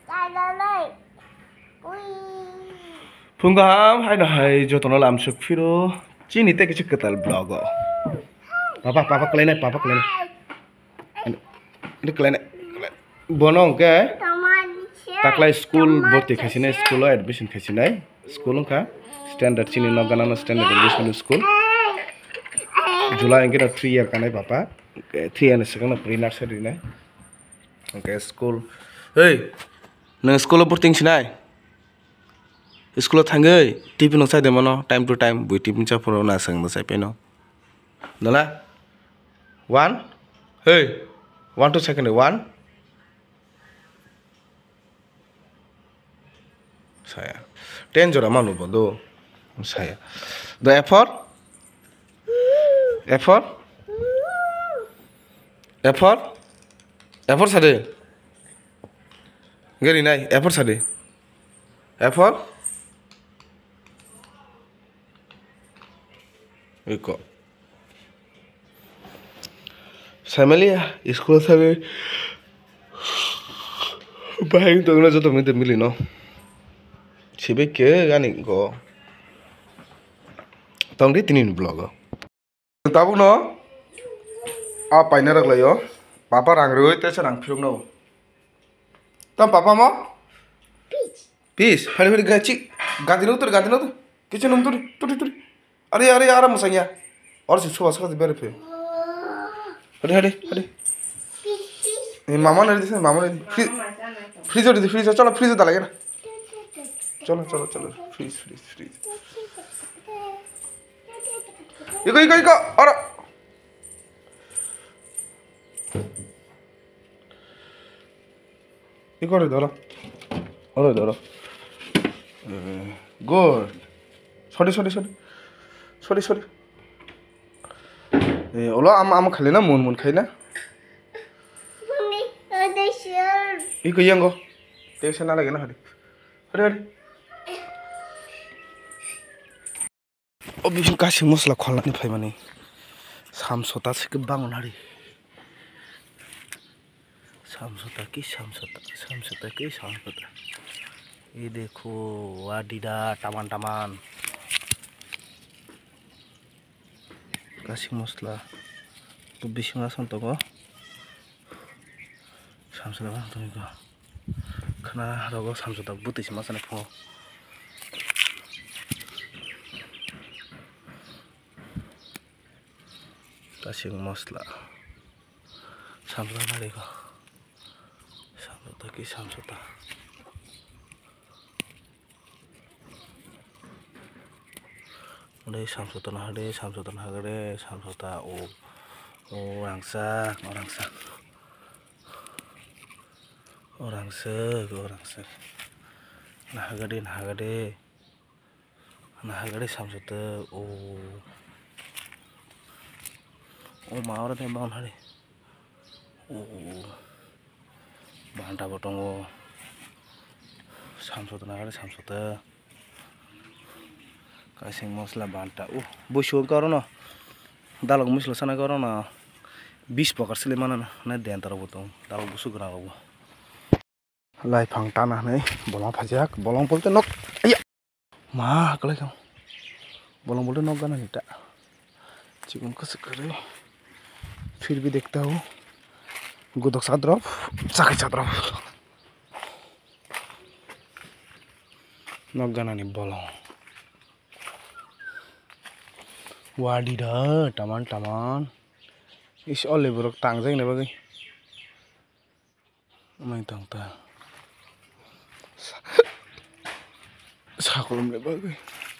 Punggam hai jotono lam sukfiro cini te kecik ketal blogo. Papa klenek. Ini klenek. Bonong ke? Taklai school borti khasine school admission khasine school ka standard cini nogana standard English school. July engke 3 year kanai papa 3 year second pre nursery ne. Okay school. Hey, nang school borting sinai. School thangai tipi nang sai demono time to time bui tipi cha poro na sang na sai peno. Nala 1 hey 1 to second 1 saya 10 jora manu bodo saya the effort sade gari nai effort sade effort iko family school sabe bahing to na joto mite mili no sibe ke gani go tongdi tinin blog tabu no a paina raglayo papa rang roi te sarang phirung no tam papa mo peace phari gachi gandino tur kitchen tur अरे आराम मसाइया और से सुबह सुबह बेरे पे हटे मामा ने दी फ्रीज चलो फ्रीज डालेंगे ना चलो फ्रीज इको और इको रे धरो गुड sorry ola am khale na mun khai na iko yango tension na lage na hade obishin kasi mosla kholna ni phai mani samsota se ke bangun hari samsota ye dekho wadida taman kasih mosla tu bisi masang toko samsota bang tu nika karena rogo samsota butuh sih masang po kasih mosla samsota nari ko samsota udah samsota na hade samsota orang se Naigadi samsota maura te baun hade banta botongo samsota kasih mosla banta busu karo no dalog mosla sana karo no 20 pokar sile mana na den taro botong dalog busu gra go lai phang tana nei bolong phajak bolong bolte nok aya ma kalai kam bolong bolte nok gana nita chicken को करे फिर भी देखता हूँ गुदक साद्रफ चाके साद्रफ नगना नि बोलो वाडी दा टमान इस ओले बरक तांग जाय ने बागै मै तांगता साखलम ने बागै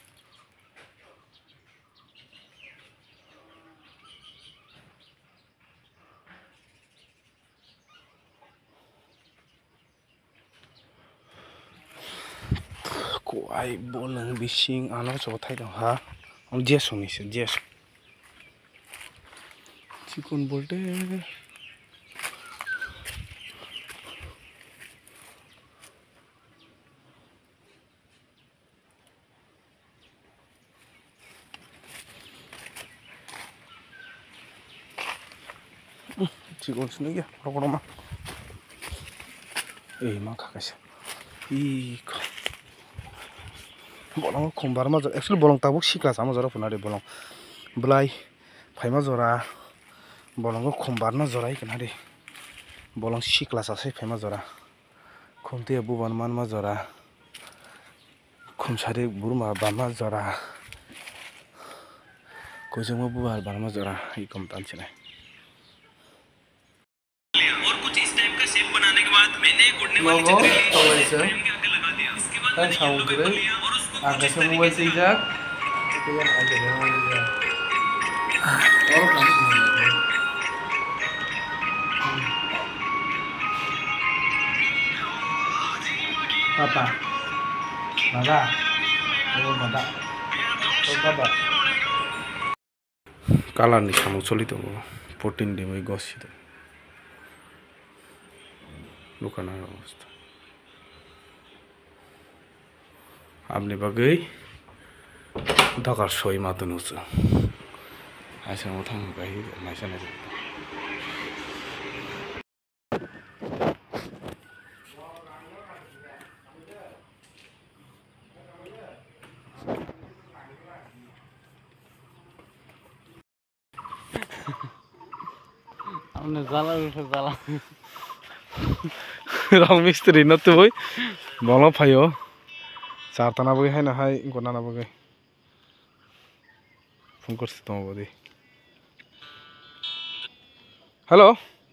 Kuai bolang bising ano cothai dong ha am jeso mise jeso chicken बोलते चिकन सुने क्या पकड़ो मा ए मा खाके bolong khombar ma actually bolong tabuk sikla sama jora phuna de bolong blai phaima jora bolong khombar na jora ikna de bolong sikla sase phaima jora khomte buban man ma jora khomsare burma bama jora कोजों बुआल बारमा जरा ये कम तांचे नहीं और कुछ इस type का shape बनाने के बाद मैंने गुड़ने वाली चटनी फ्रेम के आगे लगा दिया इसके बाद मैंने येलो पेपर लिया और उसको कुछ इस तरीके से पापा बाबा ओ बाबा ओ बाबा कालार नि सामु चलि दङ 14 दे मै गसिदो लुकानार अवस्था आपनि बागै दगार सय मातनुछ आइसाङाव थांबाय माइसानाय हमने जाला उठे जाला राव मिस्त्री न तो भाई बोलो फायो चार तना बगे है ना हाय इनको ना बगे फोन कर सकता हूँ बोली हेलो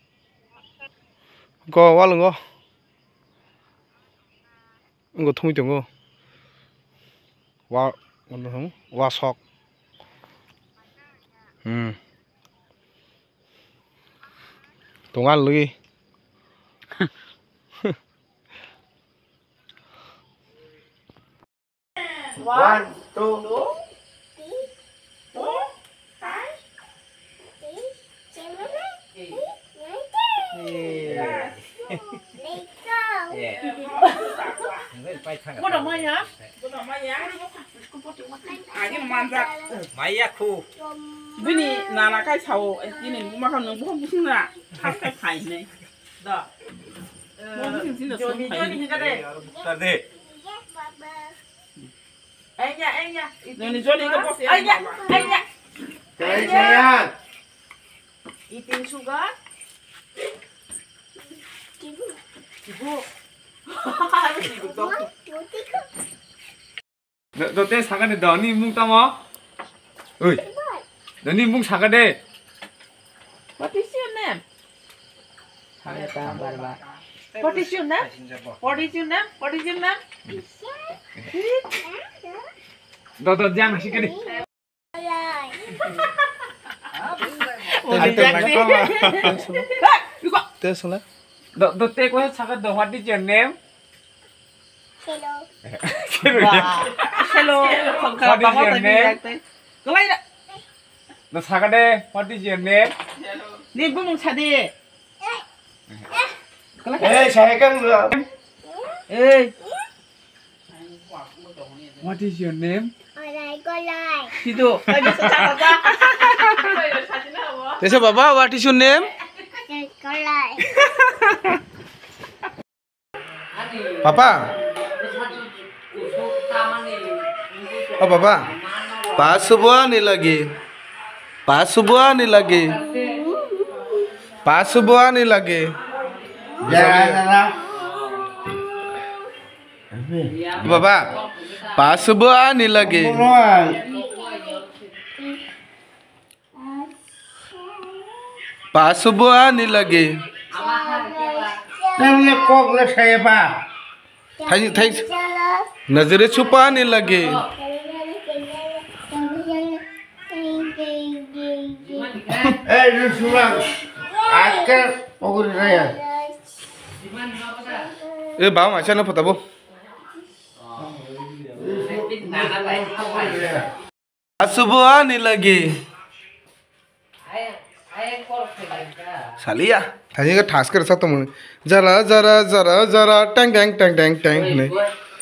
को वालुंगो इनको थुई दंगो वा वा शॉक Tungan lagi. 1, 2, Có đồng mai hả? Có đồng mai hả? Cái manja. Maya khu. Bini là cái sầu cái này mà không được không biết là cái phải này. Đó. Johnny cái đây. Cái gì? Anh nha. Johnny cái boss. Anh nha. Cái gì? Eating sugar. Ibu. 너 때 사가네 너니 뭉 따마? 어이. 너니 뭉 사가네. What is your name? What is your name? What is your name? What is your name? 너 장 시켜니. Tesla. 너 때 거기서 사가 너 what is your name? Hello. What is your name? 너 사가네 what is your name? 네 부모 차대. Eh, saya kan 에이. What is your name? 지도. 여기서 잡아봐. Desa Baba, what is your name? Papa. Oh Papa. Pasubuan ni lagi. Pasubuan ni lagi. Pasubuan ni lagi. Jangan. Papa. Pasubuan ni lagi. Pasubuan ni lagi. Namanya kok le saya pak. Thay नजरे छुपाने लगे Lu sulang akan ukur saya. बाव माचा ना पता बो सुबह आने लगे सालिया थाने का ठास कर सकता हूँ जरा जरा जरा जरा टैंग टैंग टैंग टैंग टैंग नहीं